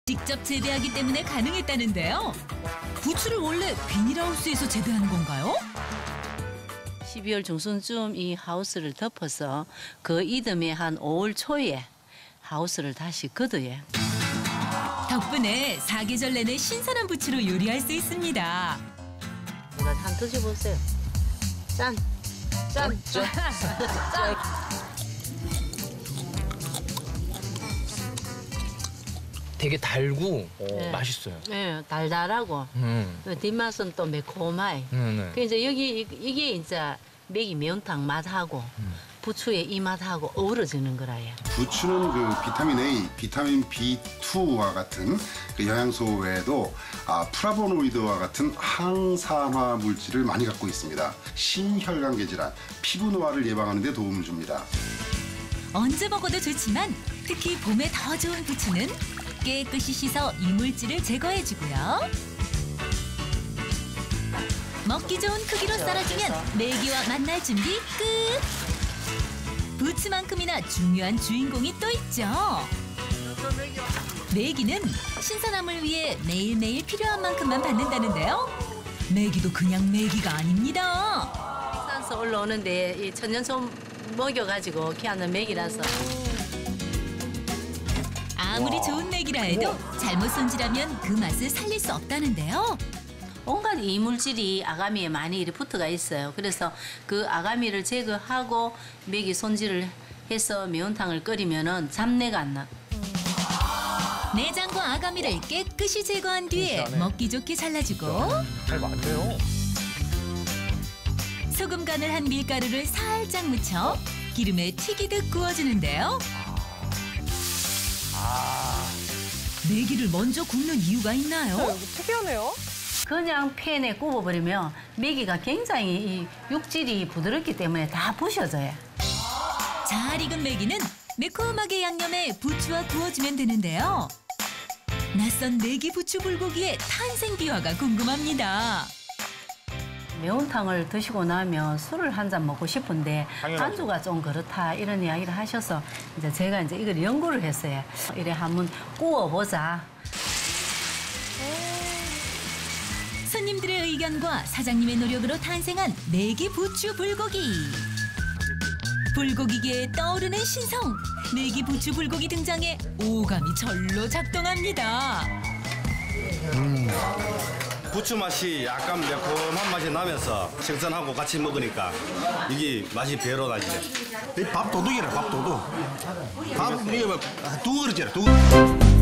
직접 재배하기 때문에 가능했다는데요. 부추를 원래 비닐하우스에서 재배하는 건가요? 12월 중순쯤 이 하우스를 덮어서 그 이듬해 한 5월 초에 하우스를 다시 걷어요. 덕분에 사계절 내내 신선한 부추로 요리할 수 있습니다. 이거 한번 드셔보세요. 짠! 짠! 짠! 짠! 되게 달고 네. 맛있어요. 네, 달달하고 뒷맛은 또 매콤하이. 네. 그 이제 여기 이게 이제 매기 매운탕 맛하고 부추의 이 맛하고 어우러지는 거라요. 부추는 그 비타민 A, 비타민 B2와 같은 그 영양소 외에도 플라보노이드와 같은 항산화 물질을 많이 갖고 있습니다. 심혈관계 질환, 피부 노화를 예방하는 데 도움을 줍니다. 언제 먹어도 좋지만 특히 봄에 더 좋은 부추는 깨끗이 씻어 이물질을 제거해주고요. 먹기 좋은 크기로 썰어주면 메기와 만날 준비 끝! 부추만큼이나 중요한 주인공이 또 있죠. 메기는 신선함을 위해 매일매일 필요한 만큼만 받는다는데요. 메기도 그냥 메기가 아닙니다. 생산서 올라오는데 이 천연소 먹여가지고 키우는 메기라서. 아무리 좋은 메기라 해도 잘못 손질하면 그 맛을 살릴 수 없다는데요. 온갖 이물질이 아가미에 많이 이렇게 붙어가 있어요. 그래서 그 아가미를 제거하고 메기 손질을 해서 매운탕을 끓이면은 잡내가 안 나. 내장과 아가미를 깨끗이 제거한 뒤에 먹기 좋게 잘라주고 잘 맞네요. 소금 간을 한 밀가루를 살짝 묻혀 기름에 튀기듯 구워주는데요. 메기를 먼저 굽는 이유가 있나요? 특이하네요. 그냥 팬에 굽어버리면 메기가 굉장히 이 육질이 부드럽기 때문에 다 부셔져요. 잘 익은 메기는 매콤하게 양념해 부추와 구워주면 되는데요. 낯선 메기 부추 불고기의 탄생 비화가 궁금합니다. 매운탕을 드시고 나면 술을 한 잔 먹고 싶은데 당연하죠. 안주가 좀 그렇다 이런 이야기를 하셔서 이제 제가 이제 이걸 연구를 했어요. 이래 한번 구워보자. 손님들의 의견과 사장님의 노력으로 탄생한 메기 부추 불고기. 불고기계에 떠오르는 신성. 메기 부추 불고기 등장에 오감이 절로 작동합니다. 부추 맛이 약간 매콤한 맛이 나면서 생선하고 같이 먹으니까 이게 맛이 배로 나지네. 밥도둑이래, 밥도둑. 밥, 이게 두 그릇이래, 두 그릇.